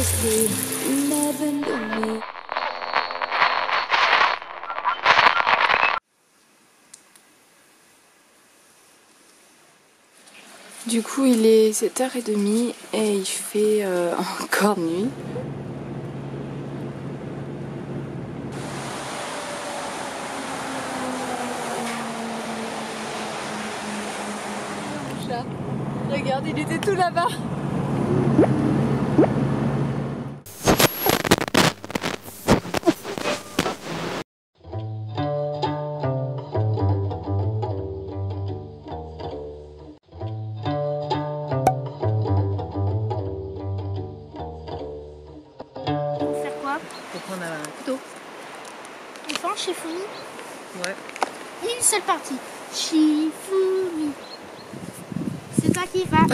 sleep, never knew me. Du coup il est 7h30 et il fait encore nuit. Chat. Regarde, il était tout là-bas. Pour prendre un couteau. Enfin, Shifumi. Ouais. Une seule partie. Shifumi. C'est toi qui vas.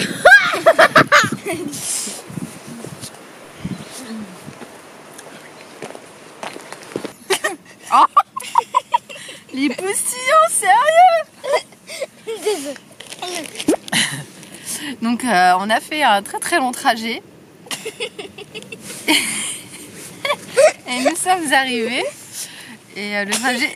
Oh les postillons, sérieux. Désolée. Donc on a fait un très long trajet. Et nous sommes arrivés. Et le trajet...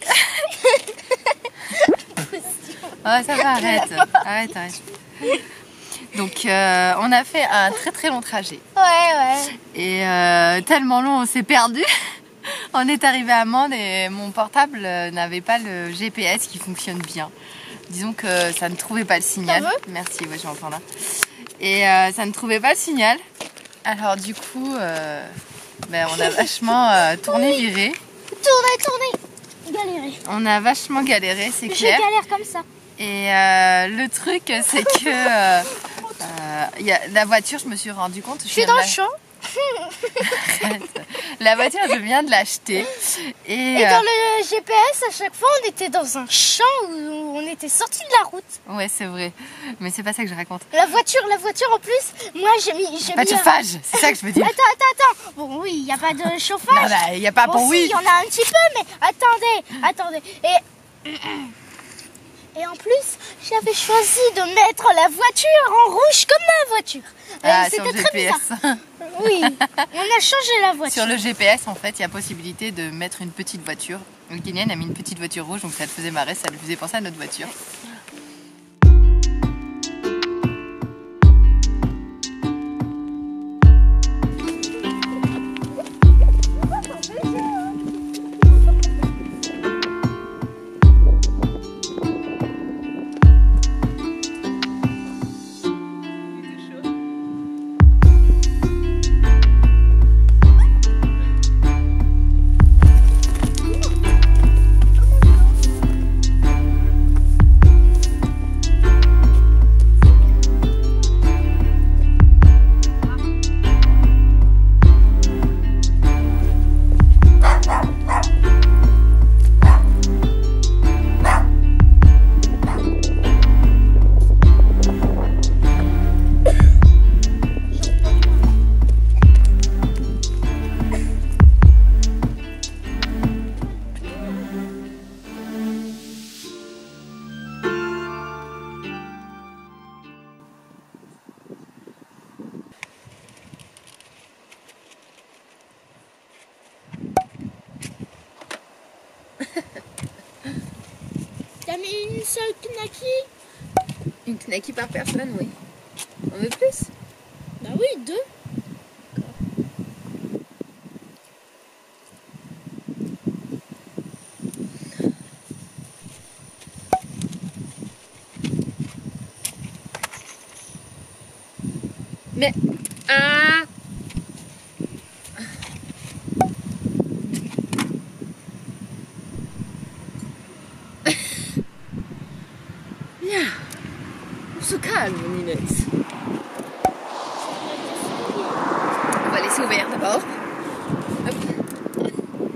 Oh, ça va, arrête. Donc on a fait un très long trajet. Ouais. Et tellement long, on s'est perdu. On est arrivé à Mende et mon portable n'avait pas le GPS qui fonctionne bien. Disons que ça ne trouvait pas le signal. Merci, ouais, je m'entends là. Et ça ne trouvait pas le signal. Alors du coup, on a vachement tourné, viré. Tourner. Galérer. On a vachement galéré, c'est clair. Je galère comme ça. Et le truc, c'est que la voiture, je me suis rendu compte. Je suis dans le champ. La voiture, je viens de l'acheter. Et dans le GPS, à chaque fois, on était dans un champ où on était sorti de la route. Ouais, c'est vrai. Mais c'est pas ça que je raconte. La voiture en plus, moi j'ai mis... Pas de chauffage, c'est ça que je veux dire. Attends. Bon, oui, il n'y a pas de chauffage. Il n'y a pas bon, oui. Il y en a un petit peu, mais attendez. Et en plus, j'avais choisi de mettre la voiture en rouge comme ma voiture. Sur le C'était très GPS. bizarre. Oui, on a changé la voiture. Sur le GPS, en fait, il y a possibilité de mettre une petite voiture. Donc Kylian a mis une petite voiture rouge, donc ça le faisait marrer, ça lui faisait penser à notre voiture. T'as mis une seule knaki? Une knaki par personne, oui. On veut plus? Bah oui, 2. Mais... Bien. On se calme, Ninette. On va laisser ouvert d'abord. Hop.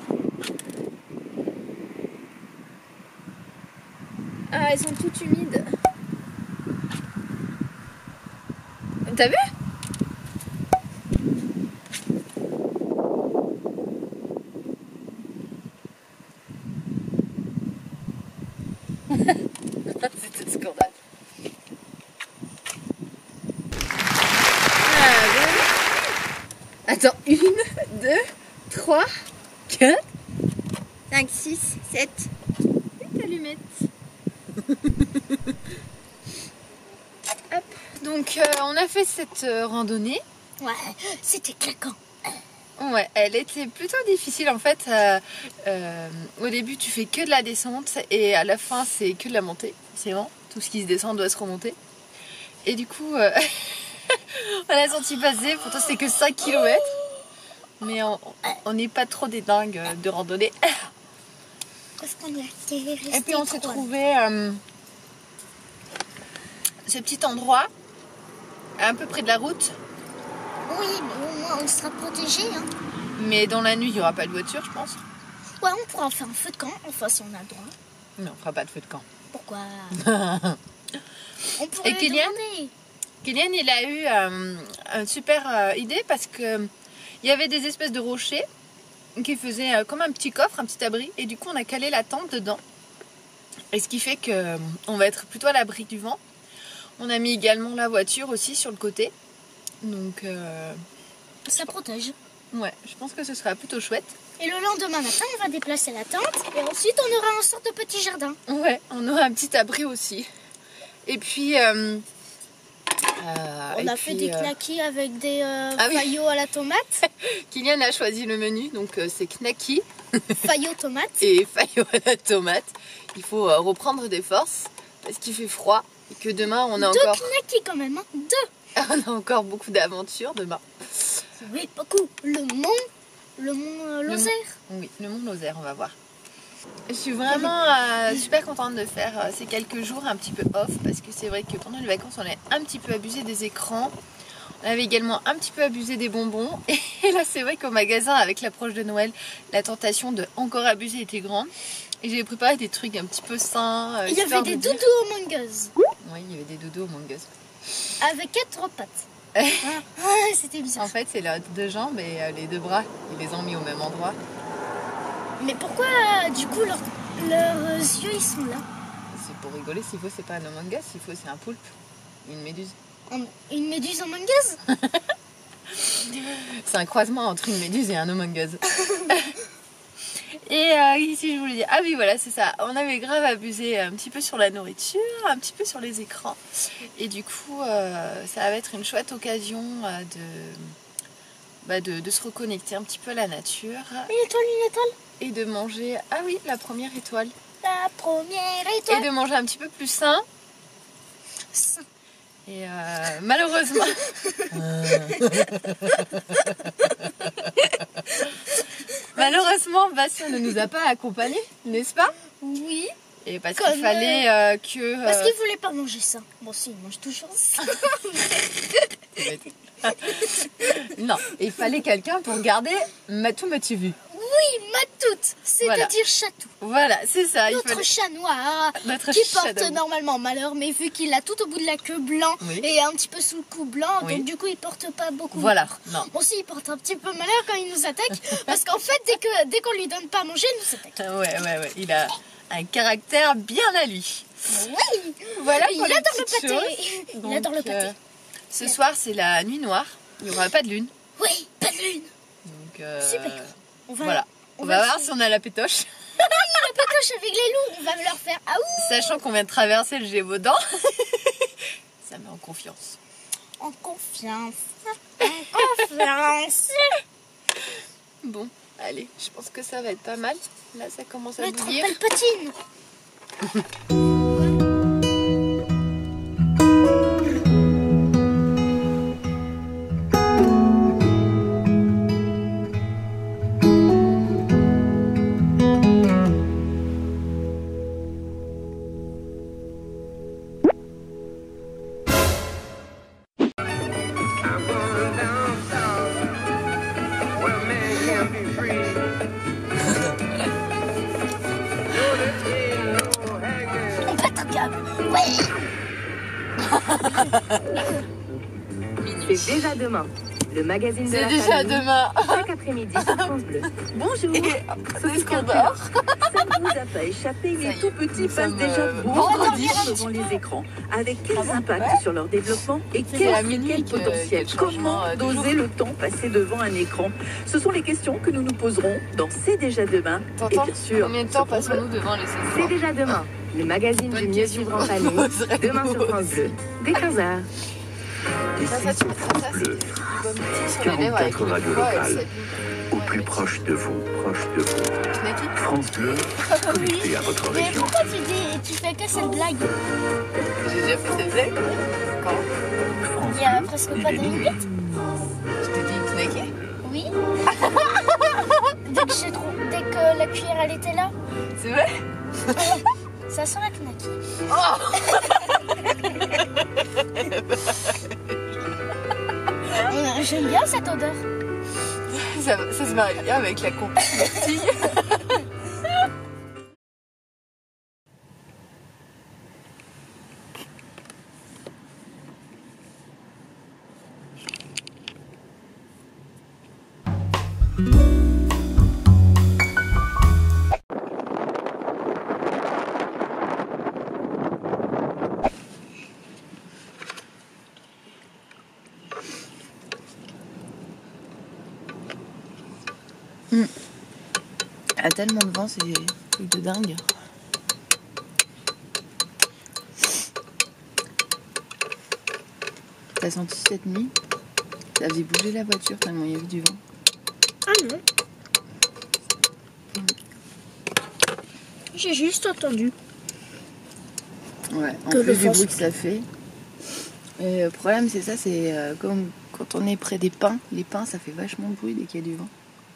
Ah, elles sont toutes humides. T'as vu? C'est un scandale. Attends, une 3, 4, 5, 6, 7. 8 allumettes. Hop. Donc on a fait cette randonnée. Ouais, c'était claquant. Ouais, elle était plutôt difficile en fait. Au début, tu fais que de la descente et à la fin, c'est que de la montée. C'est vraiment tout ce qui se descend doit se remonter. Et du coup, on a senti passer. Pourtant, c'était que 5 km. Mais on n'est pas trop des dingues de randonnée. Parce qu'on est resté. Et puis, on s'est trouvé ce petit endroit un peu près de la route. Oui, mais au moins on sera protégé. Hein. Mais dans la nuit, il n'y aura pas de voiture, je pense. Ouais, on pourra faire un feu de camp, enfin si on a le droit. Mais on fera pas de feu de camp. Pourquoi? On pourrait Et Kylian, il a eu une super idée parce que il y avait des espèces de rochers qui faisaient comme un petit coffre, un petit abri. Et du coup, on a calé la tente dedans. Et ce qui fait qu'on va être plutôt à l'abri du vent. On a mis également la voiture aussi sur le côté. Donc, ça protège. Ouais, je pense que ce sera plutôt chouette. Et le lendemain matin, on va déplacer la tente et ensuite on aura une sorte de petit jardin. Ouais, on aura un petit abri aussi. Et puis... on a fait des knackis avec des oui. faillots à la tomate. Kylian a choisi le menu, donc c'est knacky Faillots tomates. et faillots à la tomate. Il faut reprendre des forces parce qu'il fait froid et que demain on a Deux encore... knackis quand même, hein. 2. On a encore beaucoup d'aventures demain. Oui, beaucoup. Le mont Lozère. Oui, le mont Lozère, on va voir. Je suis vraiment super contente de faire ces quelques jours un petit peu off parce que c'est vrai que pendant les vacances on a un petit peu abusé des écrans. On avait également un petit peu abusé des bonbons. Et là c'est vrai qu'au magasin avec l'approche de Noël, la tentation de encore abuser était grande. Et j'ai préparé des trucs un petit peu sains. Il y avait des doudous au Mangueuse. Oui, il y avait des doudous au Mangueuse. Avec 4 pattes. C'était bizarre. En fait, c'est leurs 2 jambes et les 2 bras. Ils les ont mis au même endroit. Mais pourquoi, du coup, leurs yeux, ils sont là? C'est pour rigoler. S'il faut, c'est pas un Among Us. S'il faut, c'est un poulpe. Une méduse. Une méduse en mangueuse? C'est un croisement entre une méduse et un Among Us. Et ici, je voulais dire... Ah oui, voilà, c'est ça. On avait grave abusé un petit peu sur la nourriture, un petit peu sur les écrans. Et du coup, ça va être une chouette occasion de se reconnecter un petit peu à la nature. Une étoile. Et de manger... Ah oui, la première étoile. La première Et étoile. de manger un petit peu plus sain. Et malheureusement... Malheureusement, Bastien ne nous a pas accompagnés, n'est-ce pas? Oui. Et parce qu'il fallait que... Parce qu'il voulait pas manger ça. Bon, si, il mange toujours ça. Non, il fallait quelqu'un pour garder Matou Matuvu. Oui, Matoute, c'est-à-dire chatou. Voilà, c'est ça. Notre chat noir Notre qui chat porte d'amour. normalement malheur, mais vu qu'il a tout au bout de la queue blanc Oui. et un petit peu sous le cou blanc, Oui. donc du coup il porte pas beaucoup Voilà, malheur. non. Bon, si, il porte un petit peu malheur quand il nous attaque, parce qu'en fait, dès qu'on lui donne pas à manger, il nous attaque. Ouais, il a un caractère bien à lui. Oui, Voilà il pour les adore le petites pâté. choses. Il Donc, adore le pâté. Ce soir, c'est la nuit noire. Il n'y aura pas de lune. Oui, pas de lune. Donc, Super. Voilà. On va voir si on a la pétoche. La pétoche avec les loups, on va leur faire ah ouh. Sachant qu'on vient de traverser le Gévaudan. Ça met en confiance. En confiance. En confiance. Bon, allez, je pense que ça va être pas mal. Là, ça commence à Maître bouillir. Palpatine. On pète un câble. Ouais. C'est déjà demain. le magazine de C'est la déjà famille, demain. chaque après-midi sur France Bleu. Bonjour, C'est ce qu'on dort. ça ne vous a pas échappé, Ça y les est, tout petits nous passent sommes, déjà vendredi. beaucoup devant les écrans. Avec quels impacts sur leur développement et C'est à quel minuit potentiel? qu'il y a le changement, Comment de doser le temps passé devant un écran? Ce sont les questions que nous nous poserons dans C'est déjà demain. Et T'entends bien sûr, combien de temps sur France Bleu. passons-nous devant les C'est écrans? déjà demain, le magazine Bonne du mieux question. vivre en famille. Demain sur France Bleu, dès 15h. Ça, tu mettras ça, c'est des pommes de terre sur les lèvres avec 44 le radios froid et locales. ça Au plus proche de vous, Knacky. France Bleu, connecté à votre Mais région. pourquoi tu fais que cette blague? J'ai déjà fait cette blague. Quand France Il y a Bleu, presque il pas est de minuit. limite. je t'ai dit Knacky. Oui. Dès que la cuillère elle était là, C'est vrai? ça sent la knacky. J'aime bien cette odeur. Ça se marie bien avec la compostille. Il y a tellement de vent, c'est des trucs de dingue. T'as senti cette nuit? Ça faisait bouger la voiture tellement il y avait du vent. Ah non. J'ai juste entendu. Ouais, en Que plus le du vent bruit que ça fait. Et le problème c'est ça, c'est comme quand on est près des pins. Les pins ça fait vachement de bruit dès qu'il y a du vent.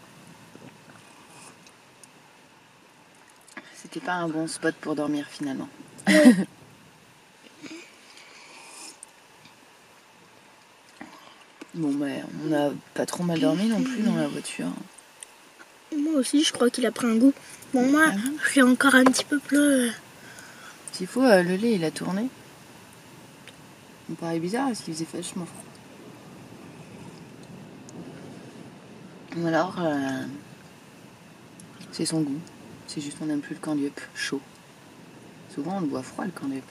C'était pas un bon spot pour dormir finalement. Bon ben on n'a pas trop mal dormi non plus dans la voiture. Moi aussi, je crois qu'il a pris un goût. Bon, moi, Ah bon? je suis encore un petit peu plus... S'il faut, le lait il a tourné. Ça me paraît bizarre parce qu'il faisait vachement froid. Ou alors, c'est son goût. C'est juste qu'on n'aime plus le candy-up chaud. Souvent on le boit froid le candy-up.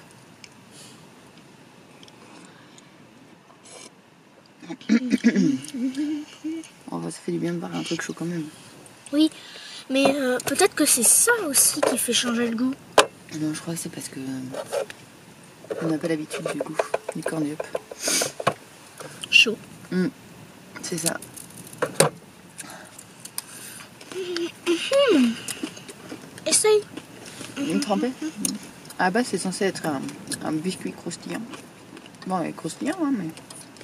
Oh, bah, ça fait du bien de boire un truc chaud quand même. Oui, mais peut-être que c'est ça aussi qui fait changer le goût. Non, je crois que c'est parce que on n'a pas l'habitude du goût du corn-up. Chaud. C'est ça. Essaye. Une trempée. Ah bah c'est censé être un biscuit croustillant. Bon, il est croustillant, hein, mais...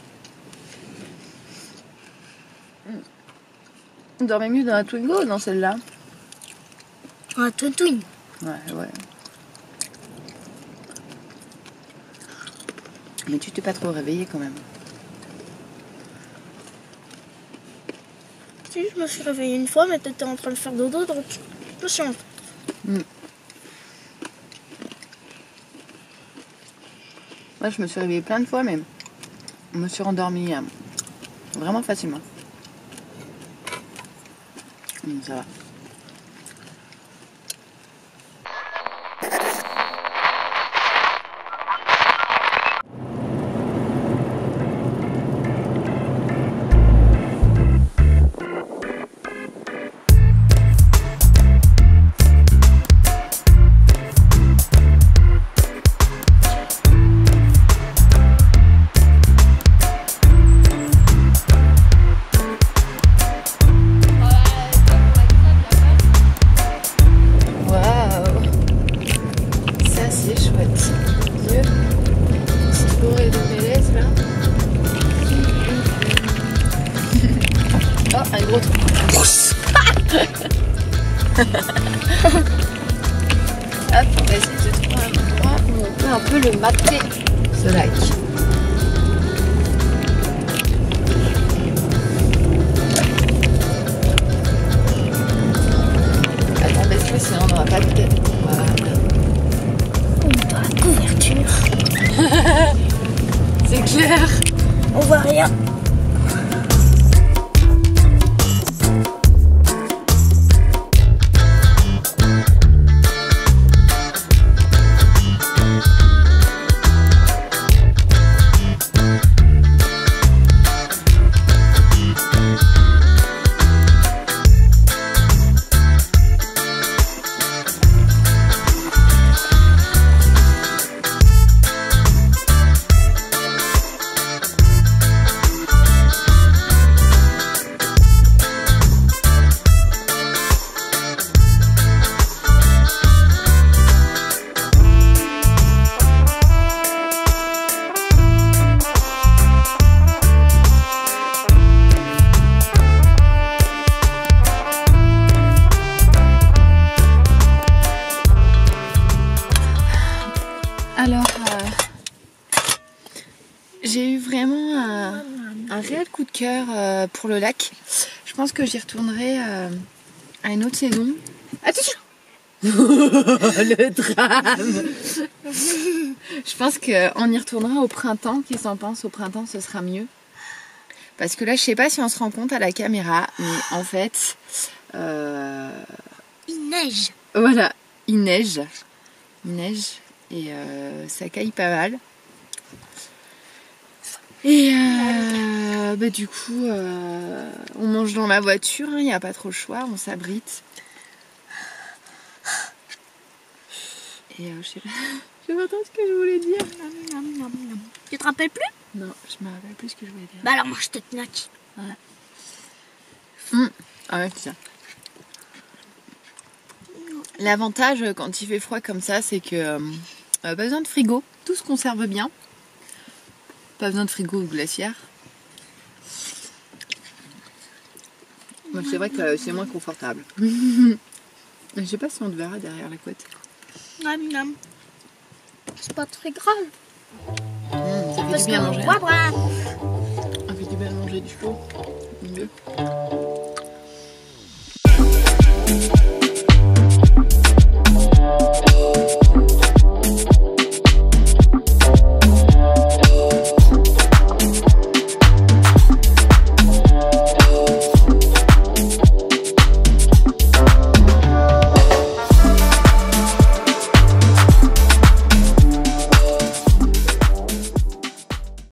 On dormait mieux dans la Twingo ou dans celle-là? Un twin. Ouais. Mais tu t'es pas trop réveillé quand même. Si, je me suis réveillée une fois, mais t'étais en train de faire dodo, donc je me suis en... Moi, je me suis réveillée plein de fois, mais je me suis rendormie vraiment facilement. Donc, ça va. Un gros truc. Hop, on va essayer de trouver un endroit où on peut un peu le mater, ce lac. Attends, baisse-le, sinon on n'aura pas de tête. Voilà. On voit la couverture. C'est clair. On voit rien. de cœur pour le lac. Je pense que j'y retournerai à une autre saison. Attention. Le drame. Je pense qu'on y retournera au printemps. Qu'est-ce qu'on pense? Au printemps, ce sera mieux. Parce que là, je sais pas si on se rend compte à la caméra, mais en fait... Il neige. Voilà, il neige. Il neige et ça caille pas mal. Et du coup, on mange dans la voiture, il n'y a pas trop le choix, on s'abrite. Et je sais pas ce que je voulais dire. Tu te rappelles plus? Non, je me rappelle plus ce que je voulais dire. Bah alors mange tes knacks. Ah ouais, c'est ça. L'avantage quand il fait froid comme ça, c'est que pas besoin de frigo, tout se conserve bien. Pas besoin de frigo ou glaciaire. Moi, c'est vrai que c'est moins confortable. Je sais pas si on te verra derrière la couette. C'est pas très grave. Ça fait du bien manger. Voilà. Ça fait du bien de manger du chaud. Mieux.